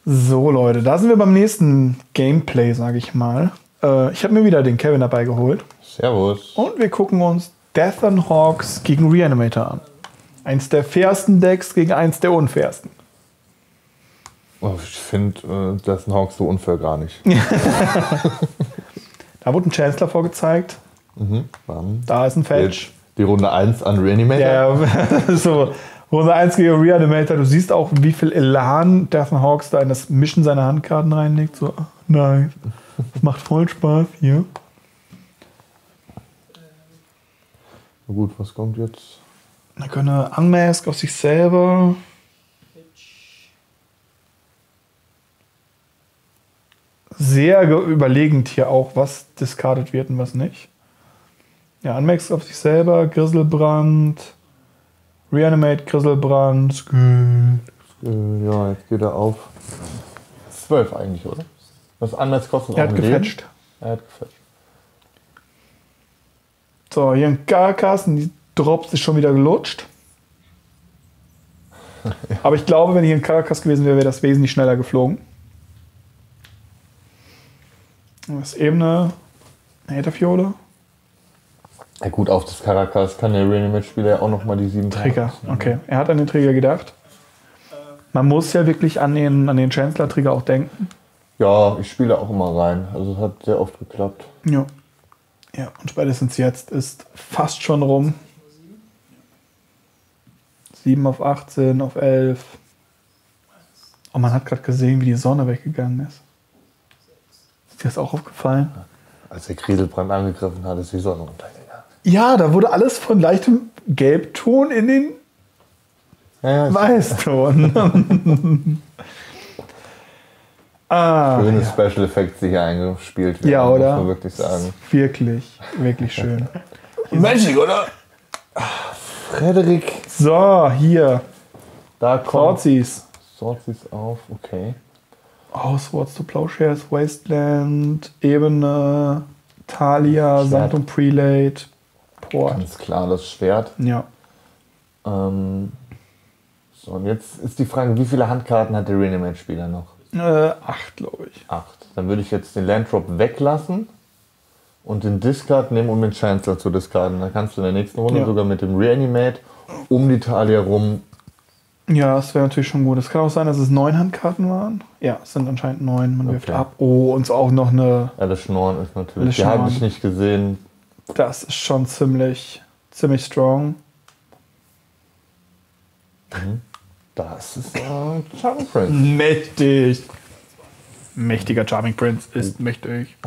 So Leute, da sind wir beim nächsten Gameplay, sage ich mal. Ich habe mir wieder den Kevin dabei geholt. Servus. Und wir gucken uns Death and Hawks gegen Reanimator an. Eins der fairsten Decks gegen eins der unfairsten. Oh, ich finde Death and Hawks so unfair gar nicht. Da wurde ein Chancellor vorgezeigt. Da ist ein Fetch. Die Runde 1 an Reanimator. Ja, so. Runde 1 gegen Reanimator. Du siehst auch, wie viel Elan Death and Hawks da in das Mischen seiner Handkarten reinlegt. So, nein, das macht voll Spaß hier. Na gut, was kommt jetzt? Da können Unmask auf sich selber. Sehr überlegend hier auch, was discarded wird und was nicht. Ja, Unmask auf sich selber, Griselbrand, Reanimate, Griselbrand, Ja, jetzt geht er auf 12 eigentlich, oder? Das Unmask kostet er auch hat ein Leben. gefetcht. Er hat gefetcht. So, hier ein Carcass und die Drops ist schon wieder gelutscht. Aber ich glaube, wenn hier ein Carcass gewesen wäre, wäre das wesentlich schneller geflogen. Das ist eben eine Haterfiole. Ja gut, auf das Caracas kann der Reanimate-Spieler ja auch nochmal die 7 Trigger, okay. Er hat an den Trigger gedacht. Man muss ja wirklich an den Chancellor-Trigger auch denken. Ja, ich spiele auch immer rein. Also es hat sehr oft geklappt. Ja. Ja, und spätestens jetzt ist fast schon rum. 7 auf 18, auf 11. Oh, man hat gerade gesehen, wie die Sonne weggegangen ist. Ist dir das auch aufgefallen? Als der Griselbrand angegriffen hat, ist die Sonne untergegangen. Ja, da wurde alles von leichtem Gelbton in den Ja, Weißton. schöne Special Effects, die hier eingespielt werden, ja, oder? muss man wirklich sagen. Wirklich, wirklich schön. Magic, oder? Frederik. So, hier. Da kommt Swords. Swords auf, okay. Oh, Swords to Plowshares, Wasteland, Ebene, Thalia, Schwert. Sanctum Prelate, Port. Ganz klar, das Schwert. Ja. So, und jetzt ist die Frage, wie viele Handkarten hat der Reanimate-Spieler noch? 8, glaube ich. 8. Dann würde ich jetzt den Landdrop weglassen und den Discard nehmen, um den Chancellor zu discarden. Dann kannst du in der nächsten Runde sogar mit dem Reanimate um die Thalia rum. Ja, das wäre natürlich schon gut. Es kann auch sein, dass es 9 Handkarten waren. Ja, es sind anscheinend 9. Man wirft ab. Oh, und auch noch eine... Ja, das Schnorren ist natürlich... Das Die habe Schnorren. ich nicht gesehen. Das ist schon ziemlich strong. Das ist Charming Prince. Mächtig. Mächtiger Charming Prince ist mächtig.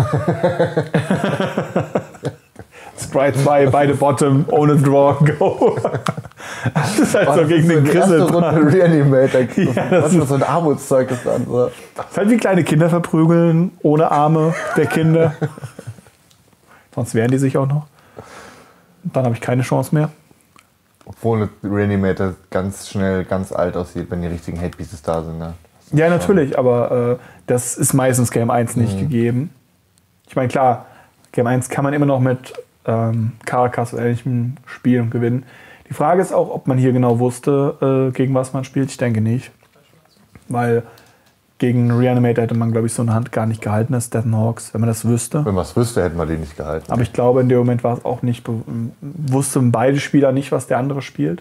Scry 2, beide Bottom, ohne Draw, go. Das ist halt so gegen den Griselbrand. Reanimator. Ja, das ist so ein Armutszeug ist dann so. Das ist halt wie kleine Kinder verprügeln, ohne Arme der Kinder. Sonst wehren die sich auch noch. Und dann habe ich keine Chance mehr. Obwohl Reanimator ganz schnell ganz alt aussieht, wenn die richtigen Hate Pieces da sind. Ne? Ja, natürlich, aber das ist meistens Game 1 nicht gegeben. Ich meine, klar, Game 1 kann man immer noch mit Caracas oder ähnlichem spielen und gewinnen. Die Frage ist auch, ob man hier genau wusste, gegen was man spielt. Ich denke nicht. Weil gegen Reanimator hätte man, glaube ich, so eine Hand gar nicht gehalten, das Death and Hawks, wenn man das wüsste. Wenn man es wüsste, hätten wir die nicht gehalten. Aber ich glaube, in dem Moment war es auch nicht, wussten beide Spieler nicht, was der andere spielt.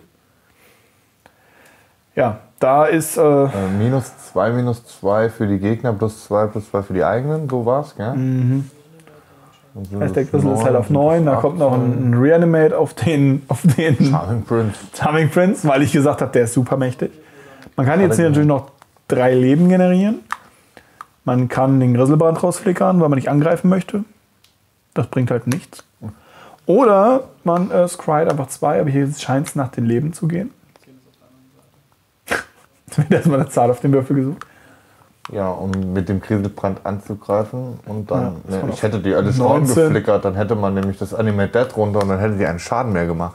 Ja, da ist... -2 für die Gegner, +2 für die eigenen, so war's, gell? Mhm. Heißt, der Grisel ist halt auf 9, da kommt noch ein Reanimate auf den Charming Prince, weil ich gesagt habe, der ist super mächtig. Man kann jetzt hier natürlich noch 3 Leben generieren. Man kann den Griselbrand rausflickern, weil man nicht angreifen möchte. Das bringt halt nichts. Oder man scryt einfach 2, aber hier scheint es nach den Leben zu gehen. Jetzt wird erstmal eine Zahl auf den Würfel gesucht. Ja, um mit dem Griselbrand anzugreifen und dann, Ja, ich hätte die alles 19 geflickert, dann hätte man nämlich das Animate Death runter und dann hätte die einen Schaden mehr gemacht.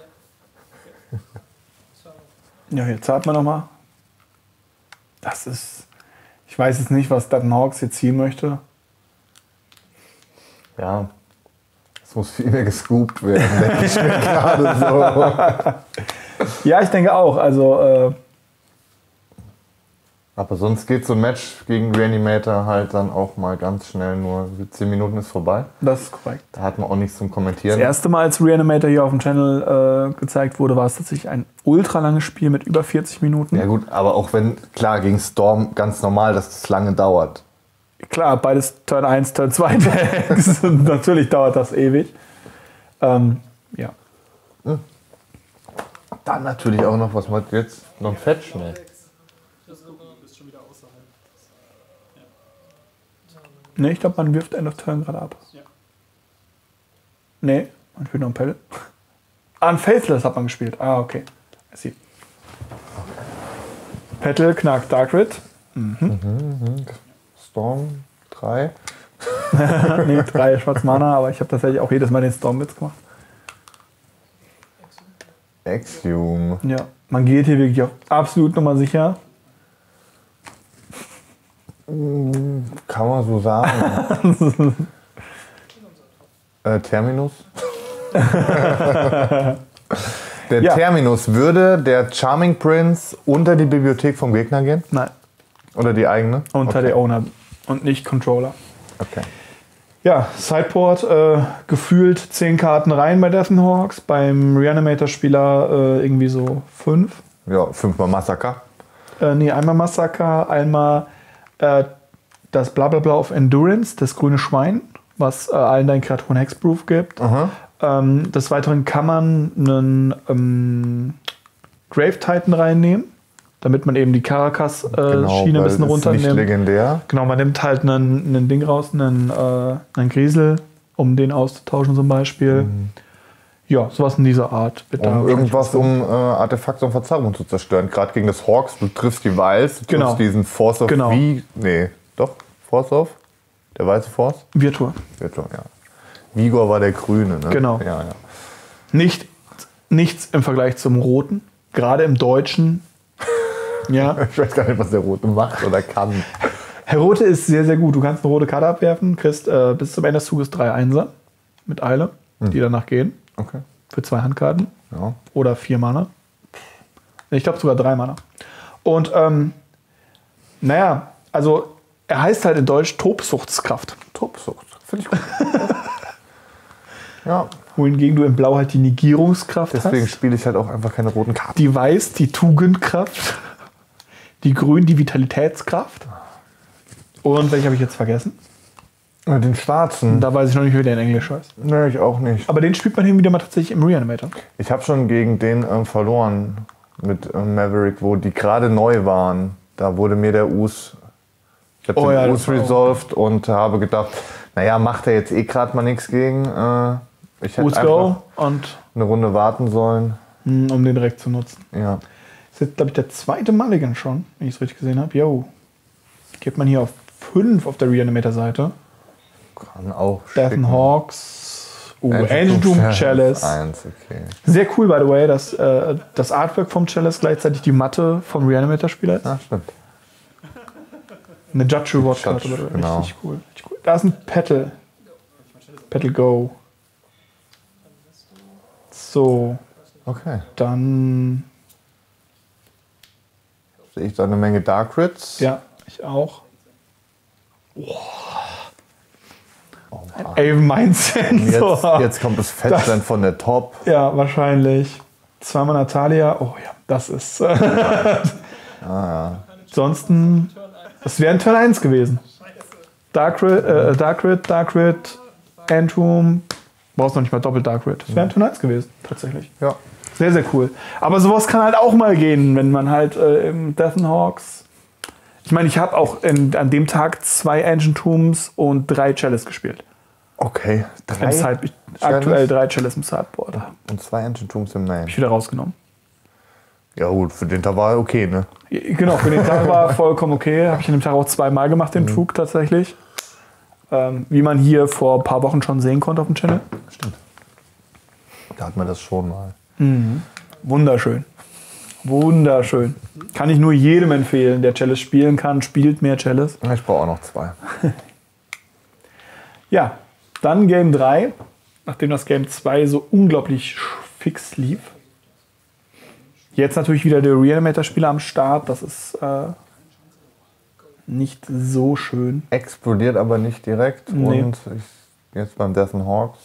Ja, hier zahlt man nochmal. Das ist... Ich weiß jetzt nicht, was Death and Hawks jetzt ziehen möchte. Ja, es muss viel mehr gescoopt werden, denke ich mir gerade so. Ja, ich denke auch. Also Aber sonst geht so ein Match gegen Reanimator halt dann auch mal ganz schnell, nur 10 Minuten ist vorbei. Das ist korrekt. Da hat man auch nichts zum Kommentieren. Das erste Mal, als Reanimator hier auf dem Channel gezeigt wurde, war es tatsächlich ein ultra langes Spiel mit über 40 Minuten. Ja gut, aber auch wenn, klar, gegen Storm ganz normal, dass es lange dauert. Klar, beides Turn 1, Turn 2 Decks. Natürlich dauert das ewig. Ja. Dann natürlich auch noch, was man jetzt noch ein Fetch, ne? Ne, ich glaube, man wirft End of Turn gerade ab. Ja. Ne, man spielt noch ein Pedal. Ein Faithless hat man gespielt. Okay. I see. Petal, Knack, Darkrit. Storm 3. Ne, 3 Schwarz-Mana, aber ich habe tatsächlich auch jedes Mal den Storm mitgemacht. Exhume. Ja, man geht hier wirklich auf absolut Nummer sicher. Kann man so sagen. Terminus? Der Terminus, würde der Charming Prince unter die Bibliothek vom Gegner gehen? Nein. Oder die eigene? Unter der Owner und nicht Controller. Okay. Ja, Sideboard, gefühlt 10 Karten rein bei Death Hawks. Beim Reanimator-Spieler irgendwie so 5. Ja, 5-mal Massaker. Nee, einmal Massaker, einmal das Blablabla auf Endurance, das grüne Schwein, was allen deinen Kreaturen Hexproof gibt. Des Weiteren kann man einen Grave Titan reinnehmen, damit man eben die Caracas-Schiene ein bisschen runternimmt. Nicht legendär. Genau, man nimmt halt einen Ding raus, einen Griesel, um den auszutauschen zum Beispiel. Ja, sowas in dieser Art. Irgendwas, um Artefakte und Verzauberung zu zerstören. Gerade gegen das Hawks, du triffst die Wilds, du triffst diesen Force of Force of? Der weiße Force? Virtua, ja. Vigor war der grüne, ne? Genau. Ja. Nichts im Vergleich zum roten, gerade im Deutschen. Ja. Ich weiß gar nicht, was der rote macht oder kann. Herr Rote ist sehr, sehr gut. Du kannst eine rote Karte abwerfen, kriegst bis zum Ende des Zuges 3 Einser mit Eile, die danach gehen. Okay. Für 2 Handkarten. Ja. Oder 4 Mana. Ich glaube sogar 3 Mana. Und also er heißt halt in Deutsch Tobsuchtskraft. Tobsucht. Finde ich gut. Ja. Wohingegen du in Blau halt die Negierungskraft hast. Deswegen spiele ich halt auch einfach keine roten Karten. Die Weiß die Tugendkraft. Die Grün die Vitalitätskraft. Und welche habe ich jetzt vergessen? Den schwarzen. Da weiß ich noch nicht, wie der in Englisch heißt. Nee, ich auch nicht. Aber den spielt man hin wieder mal tatsächlich im Reanimator. Ich habe schon gegen den verloren mit Maverick, wo die gerade neu waren. Da wurde mir der Us... Ich habe den Us resolved und habe gedacht, naja, macht er jetzt gerade mal nichts gegen. Ich hätte einfach und eine Runde warten sollen. Um den direkt zu nutzen. Ja. Das ist jetzt, glaube ich, der zweite Mulligan schon, wenn ich es richtig gesehen habe. Jo. Geht man hier auf 5 auf der Reanimator-Seite. Kann auch Death Hawks. Ancient Doom Chalice. 1, okay. Sehr cool, by the way, dass das Artwork vom Chalice gleichzeitig die Matte vom Reanimator-Spieler ist. Ja, stimmt. Eine Judge Reward-Karte, genau. Richtig cool. Da ist ein Petal. Petal Go. So. Okay. Dann sehe ich da eine Menge Dark Crits. Ja, ich auch. Aven Mind Sensor. Jetzt kommt das Fettland von der Top. Ja, wahrscheinlich. 2-mal Natalia. Oh ja, das ist. Ansonsten, das wäre ein Turn 1 gewesen. Darkrit, Entomb. Brauchst noch nicht mal doppelt Darkrit. Das wäre ein Turn 1 gewesen, tatsächlich. Ja. Sehr, sehr cool. Aber sowas kann halt auch mal gehen, wenn man halt im Death Hawks. Ich meine, ich habe auch an dem Tag 2 Ancient Tombs und 3 Chalice gespielt. Okay. Aktuell 3 Chalice im Sideboard. Und 2 Ancient Tombs im Name. Hab ich wieder rausgenommen. Ja gut, für den Tag war okay, ne? Genau, für den Tag war vollkommen okay. Habe ich an dem Tag auch 2-mal gemacht, den Trug tatsächlich. Wie man hier vor ein paar Wochen schon sehen konnte auf dem Channel. Stimmt. Da hat man das schon mal. Wunderschön. Wunderschön. Kann ich nur jedem empfehlen, der Chalice spielen kann. Spielt mehr Chalice. Ich brauche auch noch 2. Ja, dann Game 3. Nachdem das Game 2 so unglaublich fix lief. Jetzt natürlich wieder der Reanimator-Spieler am Start. Das ist nicht so schön. Explodiert aber nicht direkt. Nee. Und jetzt beim Death and Hawks.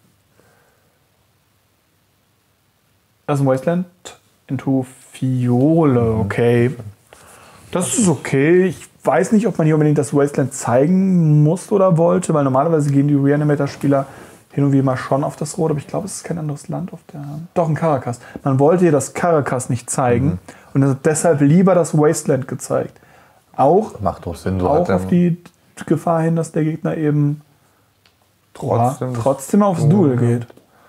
Das ist ein Wasteland into Fiole, okay. Das ist okay. Ich weiß nicht, ob man hier unbedingt das Wasteland zeigen musste oder wollte, weil normalerweise gehen die Reanimator-Spieler hin und wieder mal schon auf das Rot, aber ich glaube, es ist kein anderes Land auf der... Doch, in Caracas. Man wollte hier das Caracas nicht zeigen und hat deshalb lieber das Wasteland gezeigt. Auch, macht doch Sinn, auch auf die Gefahr hin, dass der Gegner eben trotzdem aufs Duel geht.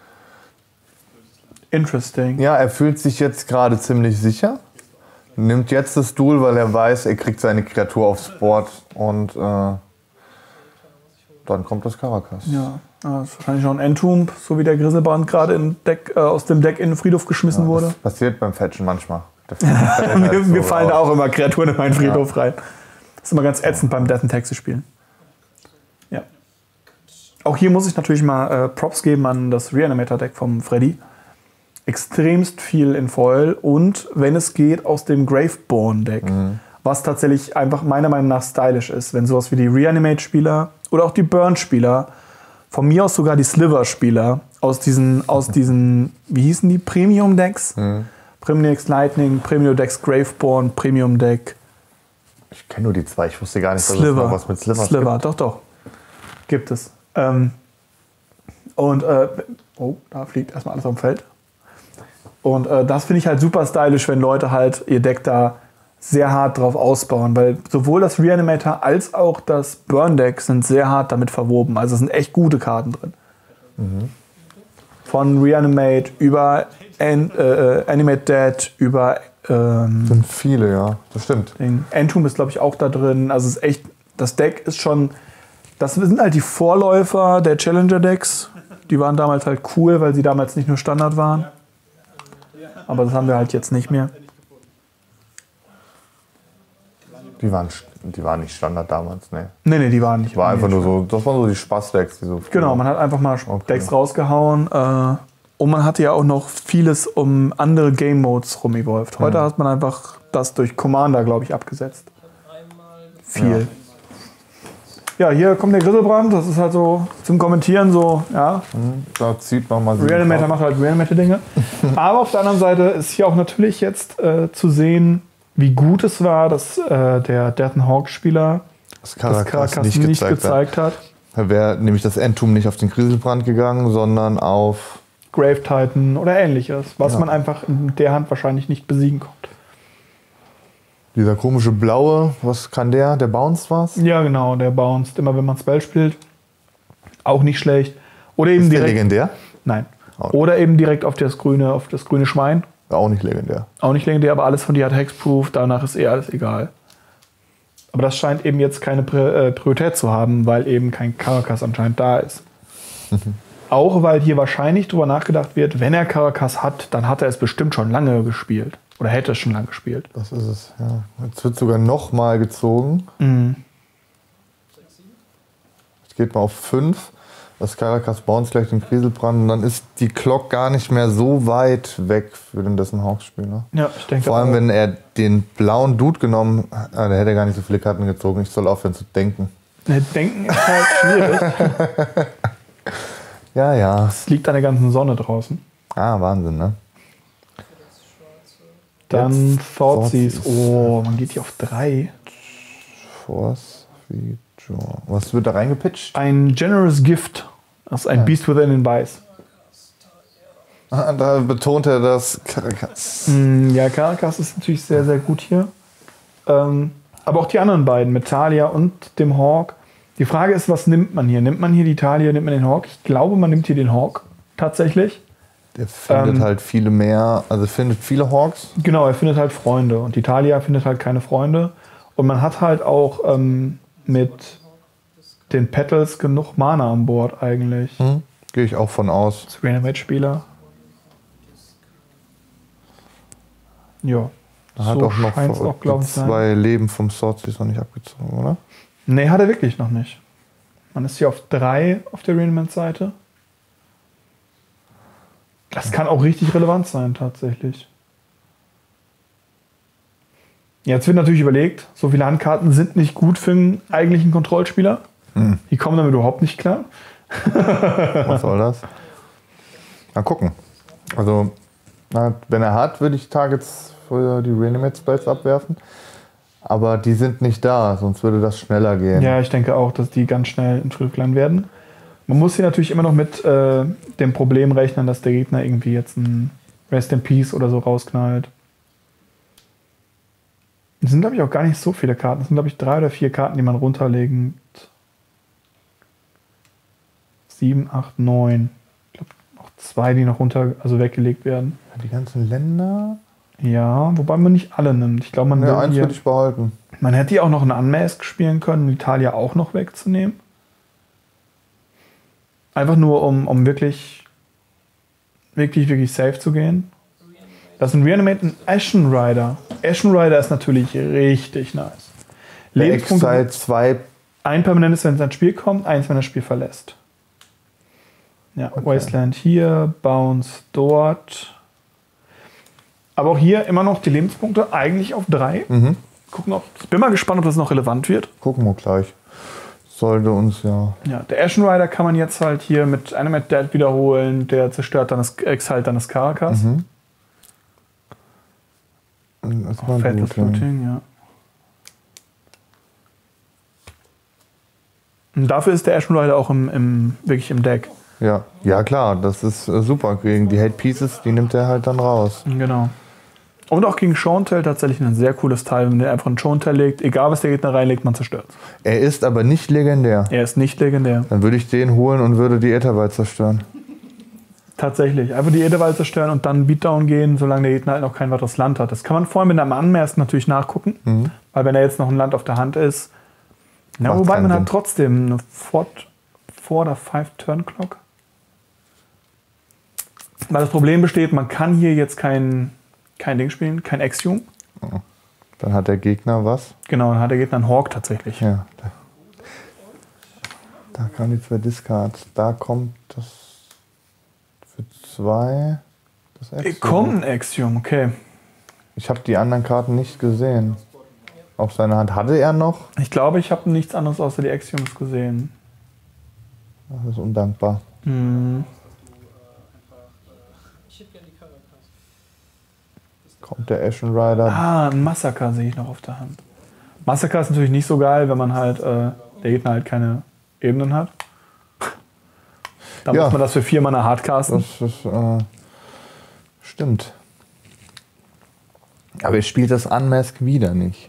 Interesting. Ja, er fühlt sich jetzt gerade ziemlich sicher. Nimmt jetzt das Duel, weil er weiß, er kriegt seine Kreatur aufs Board und dann kommt das Caracas. Ja, das ist wahrscheinlich noch ein Entomb, so wie der Griselbrand gerade aus dem Deck in den Friedhof geschmissen wurde. Das passiert beim Fetchen manchmal. Wir fallen da auch immer Kreaturen in meinen Friedhof rein. Das ist immer ganz ätzend beim Death and Taxes spielen. Ja. Auch hier muss ich natürlich mal Props geben an das Reanimator-Deck vom Freddy. Extremst viel in Foil und, wenn es geht, aus dem Graveborn-Deck. Was tatsächlich einfach meiner Meinung nach stylisch ist. Wenn sowas wie die Reanimate-Spieler oder auch die Burn-Spieler, von mir aus sogar die Sliver-Spieler, aus diesen, wie hießen die, Premium-Decks? Premium Decks Lightning, Premium Decks Graveborn, Premium Deck. Ich kenne nur die zwei, ich wusste gar nicht, dass es noch was mit Slivers gibt. Doch. Gibt es. Oh, da fliegt erstmal alles auf dem Feld. Und das finde ich halt super stylisch, wenn Leute halt ihr Deck da sehr hart drauf ausbauen, weil sowohl das Reanimator als auch das Burn Deck sind sehr hart damit verwoben. Also es sind echt gute Karten drin. Von Reanimate über Animate Dead, über... sind viele, ja, das stimmt. Entomb ist, glaube ich, auch da drin. Also es ist echt, das Deck ist schon... Das sind halt die Vorläufer der Challenger-Decks. Die waren damals halt cool, weil sie damals nicht nur Standard waren. Aber das haben wir halt jetzt nicht mehr. Die waren nicht Standard damals, ne? Nee, die waren nicht. War einfach nur so, das waren so die Spaß-Decks. Genau, man hat einfach mal Decks rausgehauen. Und man hatte ja auch noch vieles um andere Game-Modes rum-evolved. Heute hat man einfach das durch Commander, glaube ich, abgesetzt. Viel. Ja, hier kommt der Griselbrand. Das ist halt so zum Kommentieren so, ja. Da zieht man mal... Reanimator macht halt Reanimator-Dinge. Aber auf der anderen Seite ist hier auch natürlich jetzt zu sehen, wie gut es war, dass der Death and Hawks-Spieler das Caracas nicht gezeigt hat. Da wäre nämlich das Entomb nicht auf den Griselbrand gegangen, sondern auf... Grave Titan oder ähnliches, was man einfach in der Hand wahrscheinlich nicht besiegen konnte. Dieser komische blaue, was kann der? Der bounced was? Ja, genau, der bounced immer, wenn man Spell spielt. Auch nicht schlecht. Oder eben ist direkt, der legendär? Nein. Oder eben direkt auf das grüne Schwein. Auch nicht legendär. Auch nicht legendär, aber alles von dir hat Hexproof, danach ist alles egal. Aber das scheint eben jetzt keine Priorität zu haben, weil eben kein Caracas anscheinend da ist. Auch weil hier wahrscheinlich drüber nachgedacht wird, wenn er Caracas hat, dann hat er es bestimmt schon lange gespielt. Oder hätte es schon lange gespielt. Das ist es, ja. Jetzt wird sogar nochmal gezogen. Jetzt geht man auf 5. Das Caracas bounce gleich den Griselbrand. Und dann ist die Clock gar nicht mehr so weit weg für den Death and Hawks-Spieler. Ja, ich denke vor allem, wenn er den blauen Dude genommen hat, der hätte gar nicht so viele Karten gezogen. Ich soll aufhören zu denken. Denken ist halt schwierig. Ja. Es liegt an der ganzen Sonne draußen. Ah, Wahnsinn, ne? Dann Thoughtseize. Oh, man geht hier auf 3. Force Feature. Was wird da reingepitcht? Ein Generous Gift. Das ist ein Beast Within in Weiß. Da betont er das Caracas. Ja, Caracas ist natürlich sehr, sehr gut hier. Aber auch die anderen beiden, mit Thalia und dem Hawk. Die Frage ist, was nimmt man hier? Nimmt man hier die Thalia, nimmt man den Hawk? Ich glaube, man nimmt hier den Hawk tatsächlich. Der findet halt viele mehr, also findet viele Hawks. Genau, er findet halt Freunde und die Thalia findet halt keine Freunde. Und man hat halt auch mit den Petals genug Mana an Bord eigentlich. Gehe ich auch von aus. Als Reanimate-Spieler. Ja. Er hat auch noch 2 Leben vom Thoughtseize noch nicht abgezogen, oder? Nee, hat er wirklich noch nicht. Man ist hier auf 3 auf der Reanimate-Seite. Das kann auch richtig relevant sein, tatsächlich. Jetzt wird natürlich überlegt, so viele Handkarten sind nicht gut für einen eigentlichen Kontrollspieler. Die kommen damit überhaupt nicht klar. Was soll das? Mal gucken. Also, wenn er hat, würde ich Targets für die Reanimate Spells abwerfen. Aber die sind nicht da, sonst würde das schneller gehen. Ja, ich denke auch, dass die ganz schnell ins Rückland werden. Man muss hier natürlich immer noch mit dem Problem rechnen, dass der Gegner irgendwie jetzt ein Rest in Peace oder so rausknallt. Es sind, glaube ich, auch gar nicht so viele Karten. Es sind, glaube ich, 3 oder 4 Karten, die man runterlegt. 7, 8, 9. Ich glaube, noch 2, die noch weggelegt werden. Die ganzen Länder? Ja, wobei man nicht alle nimmt. Ich glaube, man will eins würde ich behalten. Man hätte hier auch noch eine Unmask spielen können, um Italia auch noch wegzunehmen. Einfach nur, um wirklich safe zu gehen. Das ist ein Reanimate, ein Ashen Rider. Ashen Rider ist natürlich richtig nice. Lebenspunkte 2. Ein permanentes, wenn es ins Spiel kommt, 1, wenn das Spiel verlässt. Ja, okay. Wasteland hier, Bounce dort. Aber auch hier immer noch die Lebenspunkte eigentlich auf 3. Gucken, ich bin mal gespannt, ob das noch relevant wird. Gucken wir gleich. Sollte uns ja. Ja, der Ashen Rider kann man jetzt halt hier mit Animate Dead wiederholen. Der zerstört dann Exalt dann das Caracas. Das war Fatal gut, Floating, ja. Und dafür ist der Ashen Rider auch wirklich im Deck. Ja, klar, das ist super. Gegen die Hate Pieces, die nimmt er halt dann raus. Genau. Und auch gegen Shontell tatsächlich ein sehr cooles Teil. Wenn der einfach einen Shontell legt, egal was der Gegner reinlegt, man zerstört. Er ist aber nicht legendär. Er ist nicht legendär. Dann würde ich den holen und würde die Ätherwald zerstören. Tatsächlich. Einfach die Ätherwald zerstören und dann Beatdown gehen, solange der Gegner halt noch kein weiteres Land hat. Das kann man vorher mit einem Unmask natürlich nachgucken. Weil wenn er jetzt noch ein Land auf der Hand ist. Ja, wobei man hat trotzdem eine 4 oder 5 Turn Clock. Weil das Problem besteht, man kann hier jetzt kein Ding spielen, kein Axiom. Dann hat der Gegner was? Genau, dann hat der Gegner einen Hawk tatsächlich. Ja. Da kann die 2 Discards. Da kommt das für 2 das Axiom. Kommt ein Axiom, okay. Ich habe die anderen Karten nicht gesehen. Auf seiner Hand hatte er noch? Ich glaube, ich habe nichts anderes außer die Axioms gesehen. Das ist undankbar. Kommt der Ashen Rider. Ein Massaker sehe ich noch auf der Hand. Massaker ist natürlich nicht so geil, wenn man halt der Gegner halt keine Ebenen hat. Da muss man das für 4 Mana hardcasten. Das stimmt. Aber er spielt das Unmask wieder nicht.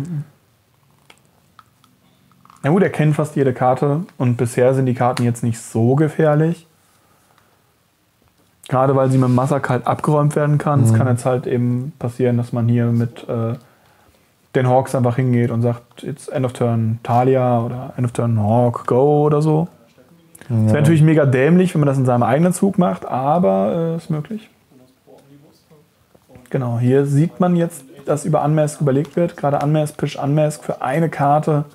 Na gut, er kennt fast jede Karte und bisher sind die Karten jetzt nicht so gefährlich. Gerade weil sie mit dem Massaker halt abgeräumt werden kann. Es kann jetzt halt eben passieren, dass man hier mit den Hawks einfach hingeht und sagt, jetzt End of Turn Talia oder End of Turn Hawk, go oder so. Das wäre natürlich mega dämlich, wenn man das in seinem eigenen Zug macht, aber ist möglich. Genau, hier sieht man jetzt, dass über Unmask überlegt wird. Gerade Unmask, Push Unmask für eine Karte.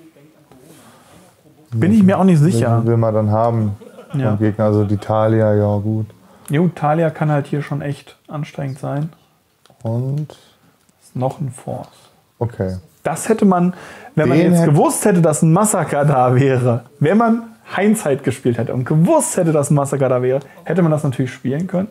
Bin ich mir auch nicht sicher. Will man dann haben vom Gegner, also die Talia, ja gut. Jo, Talia kann halt hier schon echt anstrengend sein. Und? Ist noch ein Force. Okay. Das hätte man, wenn man jetzt gewusst hätte, dass ein Massaker da wäre, wenn man Hindsight gespielt hätte und gewusst hätte, dass ein Massaker da wäre, hätte man das natürlich spielen können.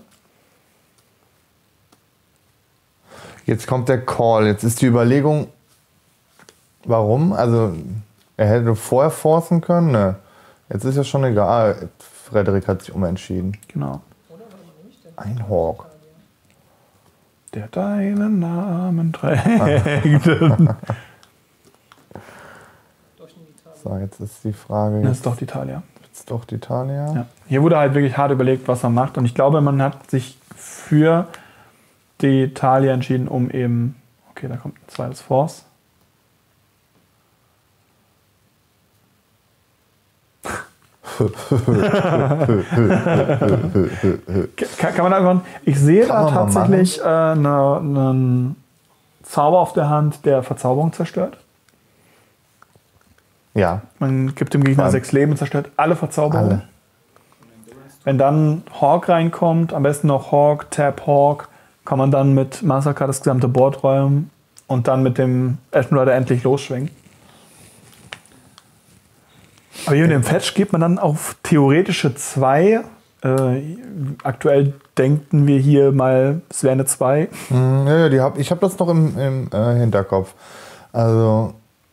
Jetzt kommt der Call. Jetzt ist die Überlegung, warum? Also, er hätte vorher forcen können? Ne. Jetzt ist ja schon egal. Frederik hat sich umentschieden. Genau. Ein Hawk. Der deinen Namen trägt. So, jetzt ist die Frage. Das ist doch die Talia. Jetzt doch die Talia. Ja. Hier wurde halt wirklich hart überlegt, was man macht. Und ich glaube, man hat sich für die Talia entschieden, um eben. Okay, da kommt ein zweites Force. Kann man einfach. Ich sehe da tatsächlich einen Zauber auf der Hand, der Verzauberung zerstört. Ja. Man gibt dem Gegner 6 Leben und zerstört alle Verzauberungen. Alle. Wenn dann Hawk reinkommt, am besten noch Hawk, Tap Hawk, kann man dann mit Massaker das gesamte Board räumen und dann mit dem Ashen Rider endlich losschwingen. Aber hier in dem Fetch geht man dann auf theoretische 2. Aktuell denken wir hier mal, es wäre eine 2. Ja, ich habe das noch im Hinterkopf. Also,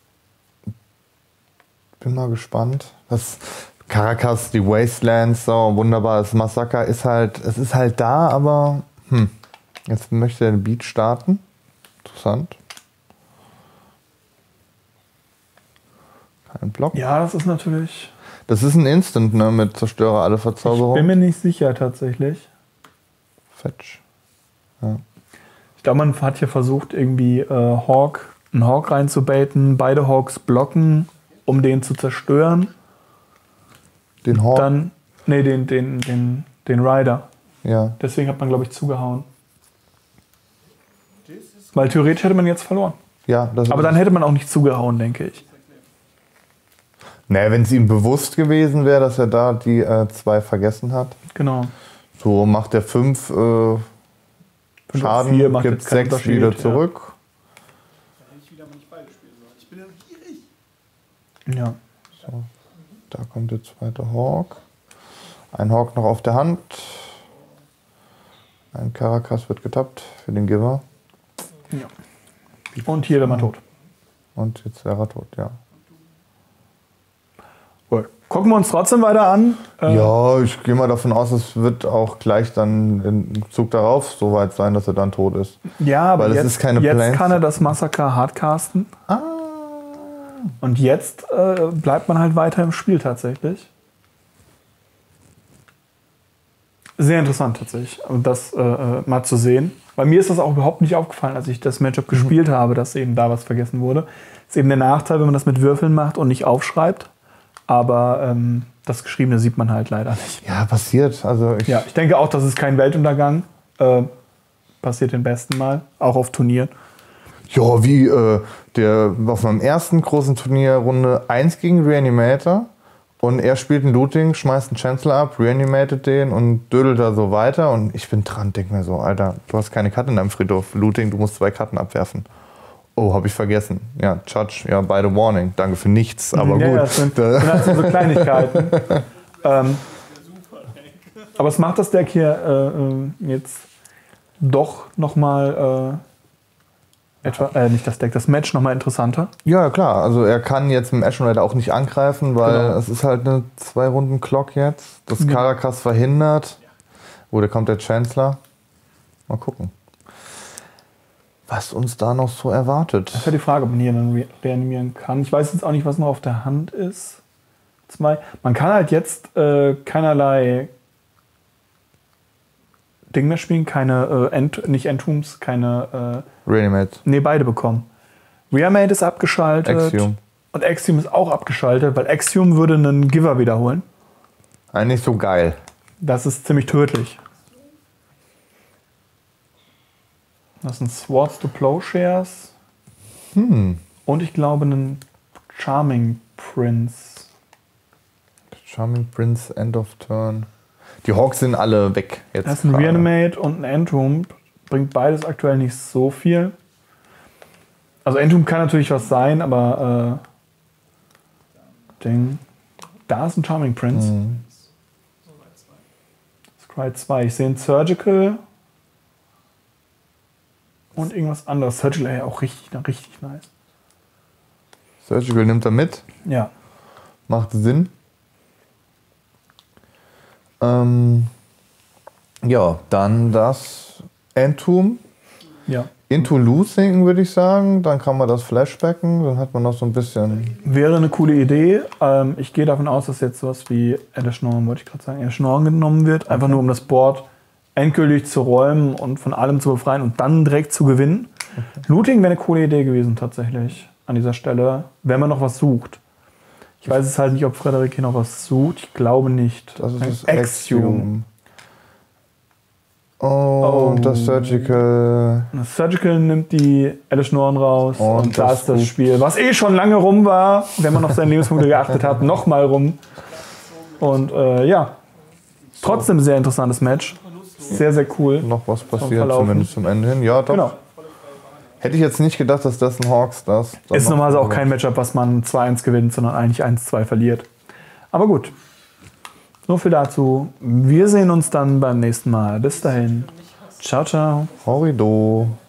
bin mal gespannt. Das Caracas, die Wastelands, so wunderbares Massaker ist halt da, aber jetzt möchte er den Beat starten. Interessant. Kein Block. Ja, das ist natürlich... Das ist ein Instant, ne, mit Zerstörer alle Verzauberungen. Ich bin mir nicht sicher, tatsächlich. Fetch. Ja. Ich glaube, man hat hier versucht, irgendwie einen Hawk reinzubaiten, beide Hawks blocken, um den zu zerstören. Den Hawk? Dann, nee, den Rider. Ja. Deswegen hat man, glaube ich, zugehauen. Weil theoretisch hätte man jetzt verloren. Ja, aber dann hätte man auch nicht zugehauen, denke ich. Naja, wenn es ihm bewusst gewesen wäre, dass er da die 2 vergessen hat. Genau. So macht er 5 Schaden, gibt 6 wieder zurück. Da hätte ich wieder mal nicht beide spielen sollen. Ich bin ja gierig. Ja. So, da kommt der zweite Hawk. Ein Hawk noch auf der Hand. Ein Caracas wird getappt für den Giver. Ja. Und hier wäre man tot. Und jetzt wäre er tot, ja. Gucken wir uns trotzdem weiter an. Ja, ich gehe mal davon aus, es wird auch gleich dann im Zug darauf so weit sein, dass er dann tot ist. Ja, aber weil jetzt, es ist keine jetzt kann er das Massaker hardcasten. Ah. Und jetzt bleibt man halt weiter im Spiel tatsächlich. Sehr interessant tatsächlich, das mal zu sehen. Bei mir ist das auch überhaupt nicht aufgefallen, als ich das Matchup gespielt habe, dass eben da was vergessen wurde. Das ist eben der Nachteil, wenn man das mit Würfeln macht und nicht aufschreibt. Aber das Geschriebene sieht man halt leider nicht. Ja, passiert. Also ich denke auch, das ist kein Weltuntergang. Passiert den besten Mal, auch auf Turnieren. Ja, wie der auf meinem ersten großen Turnier Runde 1 gegen Reanimator. Und er spielt ein Looting, schmeißt einen Chancellor ab, reanimatet den und dödelt da so weiter. Und ich bin dran, denk mir so, Alter, du hast keine Karte in deinem Friedhof. Looting, du musst 2 Karten abwerfen. Oh, habe ich vergessen. Ja, Judge, ja, beide Warning. Danke für nichts, aber ja, gut. Das sind halt so Kleinigkeiten. Aber es macht das Deck hier jetzt doch nochmal nicht das Deck, das Match nochmal interessanter. Ja, klar. Also er kann jetzt mit dem Ashen Rider auch nicht angreifen, weil es ist halt eine 2-Runden-Clock jetzt. Das Caracas verhindert. Oh, da kommt der Chancellor. Mal gucken, was uns da noch so erwartet. Das ist ja die Frage, ob man hier dann reanimieren kann. Ich weiß jetzt auch nicht, was noch auf der Hand ist. 2. Man kann halt jetzt keinerlei Ding mehr spielen, keine nicht Entombs, keine Reanimate. Nee, beide bekommen. Reanimate ist abgeschaltet. Axiom. Und Axiom ist auch abgeschaltet, weil Axiom würde einen Giver wiederholen. Eigentlich so geil. Das ist ziemlich tödlich. Das sind Swords to Plowshares. Und ich glaube einen Charming Prince. Charming Prince, End of Turn. Die Hawks sind alle weg jetzt. Das ist ein Reanimate und ein Entomb. Bringt beides aktuell nicht so viel. Also Entomb kann natürlich was sein, aber da ist ein Charming Prince. Scry 2. Ich sehe ein Surgical und irgendwas anderes. Surgical ja auch richtig nice. Surgical nimmt er mit. Ja. Macht Sinn. Ja, dann das Entomb. Ja. Into Losing würde ich sagen. Dann kann man das flashbacken. Dann hat man noch so ein bisschen... Wäre eine coole Idee. Ich gehe davon aus, dass jetzt sowas wie Edeschnorren, wollte ich gerade sagen, Edeschnorren genommen wird. Einfach nur, um das Board endgültig zu räumen und von allem zu befreien und dann direkt zu gewinnen. Okay. Looting wäre eine coole Idee gewesen tatsächlich an dieser Stelle, wenn man noch was sucht. Ich weiß es halt nicht, ob Frederik hier noch was sucht. Ich glaube nicht. Das ist das Axiom. Oh, das Surgical. Das Surgical nimmt die Edeschnorren raus und da ist das Spiel, was schon lange rum war, wenn man auf seine Lebenspunkte geachtet hat, nochmal rum. Und ja, trotzdem sehr interessantes Match. Sehr, sehr cool. Noch was passiert, zumindest zum Ende hin. Ja, doch. Genau. Hätte ich jetzt nicht gedacht, dass das ein Hawks das... Ist normalerweise auch kein Matchup, was man 2-1 gewinnt, sondern eigentlich 1-2 verliert. Aber gut. So viel dazu. Wir sehen uns dann beim nächsten Mal. Bis dahin. Ciao, ciao. Horrido.